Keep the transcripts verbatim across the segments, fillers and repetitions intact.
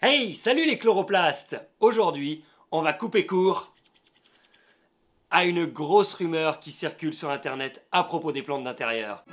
Hey, salut les chloroplastes! Aujourd'hui, on va couper court à une grosse rumeur qui circule sur internet à propos des plantes d'intérieur.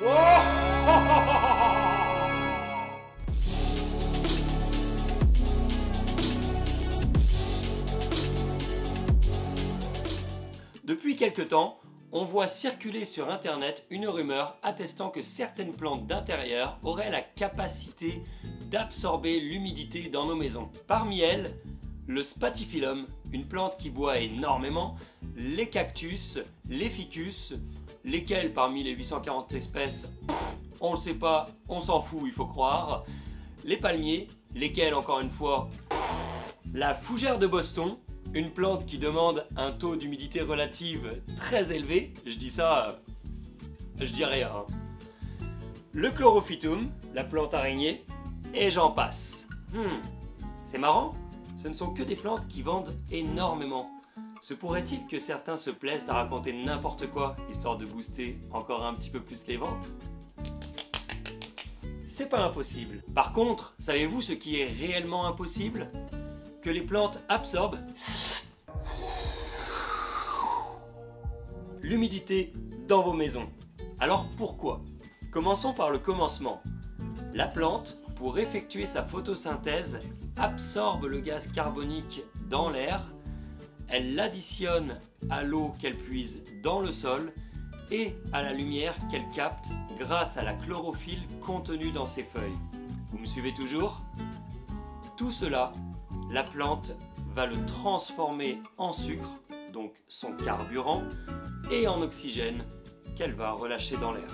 Depuis quelque temps, on voit circuler sur internet une rumeur attestant que certaines plantes d'intérieur auraient la capacité d'absorber l'humidité dans nos maisons. Parmi elles, le spathiphyllum, une plante qui boit énormément, les cactus, les ficus, lesquels parmi les huit cent quarante espèces, on le sait pas, on s'en fout, il faut croire, les palmiers, lesquels encore une fois, la fougère de Boston, une plante qui demande un taux d'humidité relative très élevé, je dis ça, je dis rien. Hein. Le chlorophytum, la plante araignée, et j'en passe. Hmm, c'est marrant, ce ne sont que des plantes qui vendent énormément. Se pourrait-il que certains se plaisent à raconter n'importe quoi, histoire de booster encore un petit peu plus les ventes? C'est pas impossible. Par contre, savez-vous ce qui est réellement impossible? Que les plantes absorbent l'humidité dans vos maisons. Alors pourquoi? Commençons par le commencement. La plante, pour effectuer sa photosynthèse, absorbe le gaz carbonique dans l'air, elle l'additionne à l'eau qu'elle puise dans le sol et à la lumière qu'elle capte grâce à la chlorophylle contenue dans ses feuilles. Vous me suivez toujours? Tout cela, la plante va le transformer en sucre, donc son carburant, et en oxygène qu'elle va relâcher dans l'air.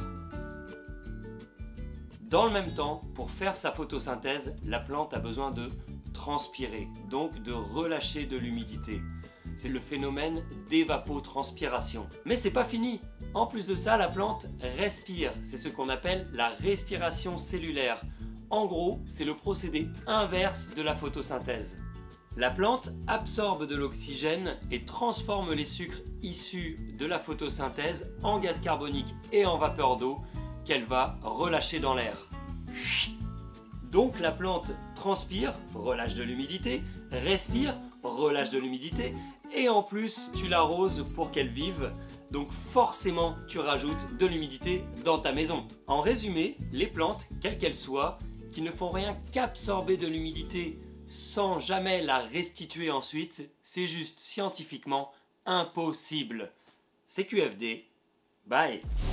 Dans le même temps, pour faire sa photosynthèse, la plante a besoin de transpirer, donc de relâcher de l'humidité. C'est le phénomène d'évapotranspiration. Mais c'est pas fini. En plus de ça, la plante respire. C'est ce qu'on appelle la respiration cellulaire. En gros, c'est le procédé inverse de la photosynthèse. La plante absorbe de l'oxygène et transforme les sucres issus de la photosynthèse en gaz carbonique et en vapeur d'eau qu'elle va relâcher dans l'air. Donc la plante transpire, relâche de l'humidité, respire, relâche de l'humidité et en plus tu l'arroses pour qu'elle vive. Donc forcément tu rajoutes de l'humidité dans ta maison. En résumé, les plantes, quelles qu'elles soient, qui ne font rien qu'absorber de l'humidité sans jamais la restituer ensuite, c'est juste scientifiquement impossible. C Q F D, bye.